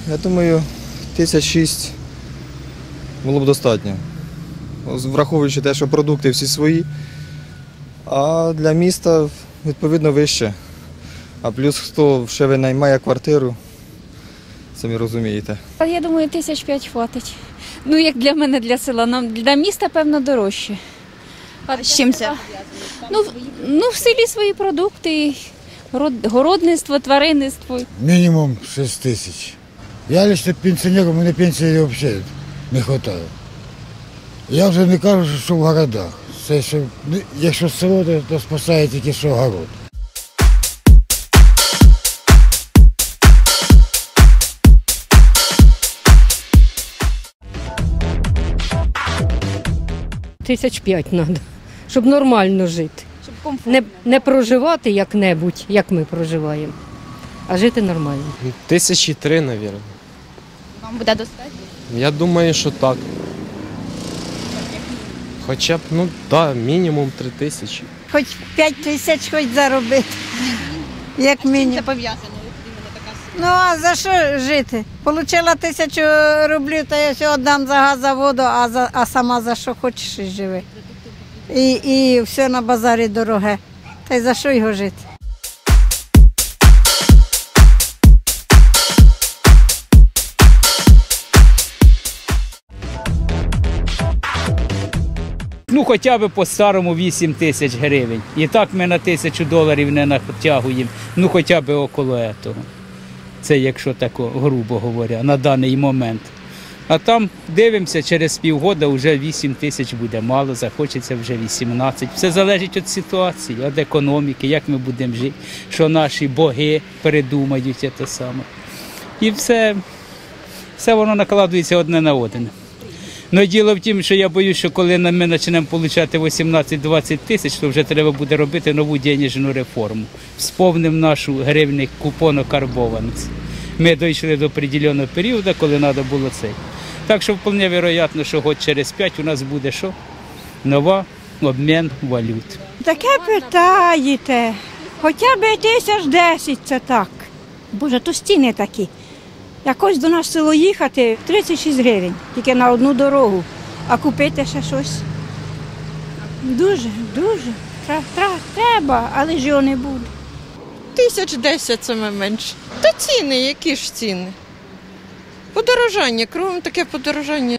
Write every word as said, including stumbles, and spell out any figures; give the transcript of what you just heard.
Я думаю, тисяч шість було б достатньо. Враховуючи те, що продукти всі свої, а для міста, відповідно, вище. А плюс хто ще винаймає квартиру, самі розумієте. Я думаю, тисяч п'ять хватить. Ну, як для мене, для села. Нам для міста, певно, дорожче. А з чим це? Ну, ну, в селі свої продукти, городництво, тваринництво. Мінімум шість тисяч. Я лише пенсіонер, у мене пенсії взагалі не вистачає. Я вже не кажу, що в городах. Це, що, якщо село, то, то спасає тільки що город. Тисяч п'ять треба, щоб нормально жити. Щоб комфортно. Не, не проживати як-небудь, як ми проживаємо, а жити нормально. Тисячі три, мабуть. Вам буде достатньо? Я думаю, що так. Хоча б, ну так, да, мінімум три тисячі. Хоч п'ять тисяч хоч заробити, як мінімум. Це пов'язано, іменно така сума. Ну а за що жити? Получила тисячу рублів, та я все віддам за газ, за воду, а, за, а сама за що хочеш і живи. І, і все на базарі дороге. Та й за що його жити? Ну, хоча б по-старому вісім тисяч гривень. І так ми на тисячу доларів не натягуємо. Ну, хоча б около цього. Це якщо так, грубо говоря, на даний момент. А там дивимося, через півгода вже вісім тисяч буде мало, захочеться вже вісімнадцять. Все залежить від ситуації, від економіки, як ми будемо жити, що наші боги передумають те саме. І все, все воно накладується одне на одне. Но діло в тім, що я боюсь, що коли ми почнемо отримати вісімнадцять-двадцять тисяч, то вже треба буде робити нову денежну реформу. Вспомнимо нашу гривню купонокарбованість. Ми дійшли до определеного періоду, коли треба було це. Так що вполне вероятно, що год через п'ять у нас буде що? Нова обмін валют. Таке питаєте, хоча б тисяч десять це так. Боже, то стіни такі. Якось до нас в село їхати тридцять шість гривень, тільки на одну дорогу, а купити ще щось. Дуже, дуже. Треба, але ж його не буде. Тисяч десять саме менше. Та ціни, які ж ціни? Подорожання, кругом таке подорожання.